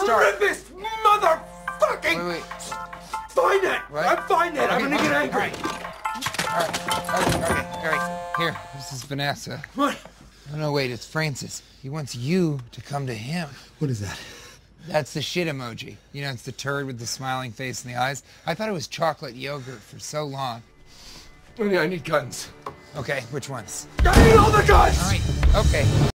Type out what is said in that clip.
start. This motherfucking... Wait. Find it! What? I'm finding it! I'm gonna get angry! All right. Here, this is Vanessa. What? No, wait, it's Francis. He wants you to come to him. What is that? That's the shit emoji. You know, it's the turd with the smiling face and the eyes. I thought it was chocolate yogurt for so long. I need guns. Okay, which ones? I need all the guns! All right, okay.